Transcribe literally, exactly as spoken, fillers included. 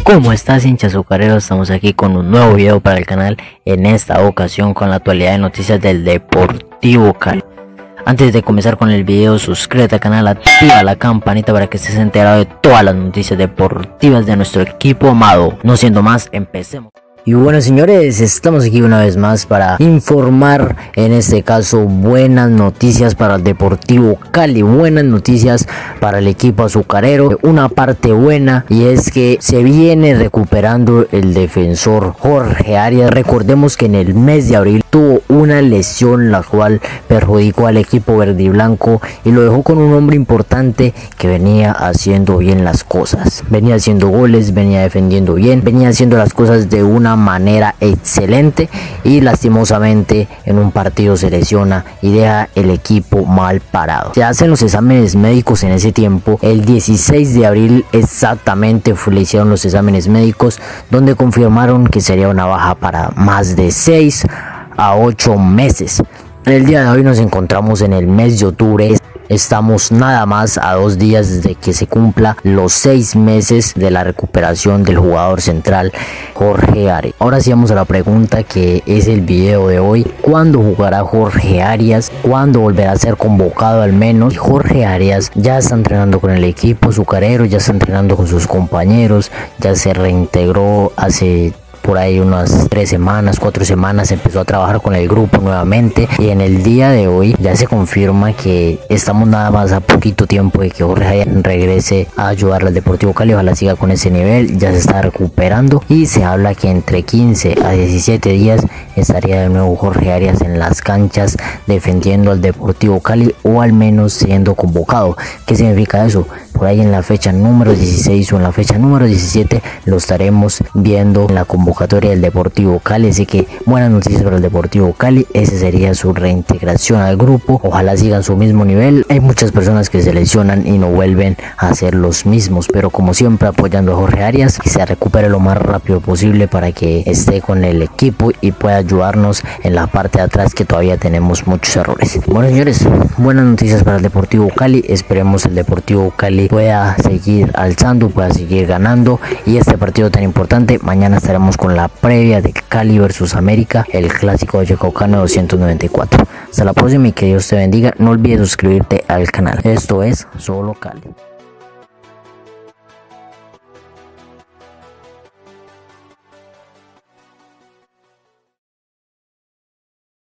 ¿Cómo estás, hincha azucarero? Estamos aquí con un nuevo video para el canal, en esta ocasión con la actualidad de noticias del Deportivo Cali. Antes de comenzar con el video, suscríbete al canal, activa la campanita para que estés enterado de todas las noticias deportivas de nuestro equipo amado. No siendo más, empecemos. Y bueno, señores, estamos aquí una vez más para informar, en este caso, buenas noticias para el Deportivo Cali, buenas noticias para el equipo azucarero. Una parte buena, y es que se viene recuperando el defensor Jorge Arias. Recordemos que en el mes de abril tuvo una lesión la cual perjudicó al equipo verde y blanco y lo dejó con un hombre importante que venía haciendo bien las cosas, venía haciendo goles, venía defendiendo bien, venía haciendo las cosas de una manera excelente, y lastimosamente en un partido se lesiona y deja el equipo mal parado. Se hacen los exámenes médicos en ese tiempo, el dieciséis de abril exactamente le hicieron los exámenes médicos, donde confirmaron que sería una baja para más de seis a ocho meses. El día de hoy nos encontramos en el mes de octubre. Estamos nada más a dos días de que se cumpla los seis meses de la recuperación del jugador central Jorge Arias. Ahora sí vamos a la pregunta que es el video de hoy: ¿cuándo jugará Jorge Arias? ¿Cuándo volverá a ser convocado al menos? Jorge Arias ya está entrenando con el equipo azucarero, ya está entrenando con sus compañeros, ya se reintegró hace por ahí unas tres semanas, cuatro semanas, empezó a trabajar con el grupo nuevamente, y en el día de hoy ya se confirma que estamos nada más a poquito tiempo de que Jorge Arias regrese a ayudar al Deportivo Cali. Ojalá siga con ese nivel, ya se está recuperando y se habla que entre quince a diecisiete días estaría de nuevo Jorge Arias en las canchas defendiendo al Deportivo Cali, o al menos siendo convocado. ¿Qué significa eso? Por ahí en la fecha número dieciséis o en la fecha número diecisiete lo estaremos viendo en la convocatoria del Deportivo Cali. Así que buenas noticias para el Deportivo Cali, ese sería su reintegración al grupo. Ojalá sigan su mismo nivel. Hay muchas personas que se lesionan y no vuelven a ser los mismos, pero como siempre apoyando a Jorge Arias, que se recupere lo más rápido posible para que esté con el equipo y pueda ayudarnos en la parte de atrás, que todavía tenemos muchos errores. Bueno, señores, buenas noticias para el Deportivo Cali. Esperemos el Deportivo Cali pueda seguir alzando, pueda seguir ganando, y este partido tan importante. Mañana estaremos con la previa de Cali versus América, el clásico de Vallecaucano doscientos noventa y cuatro. Hasta la próxima y que Dios te bendiga. No olvides suscribirte al canal. Esto es Solo Cali.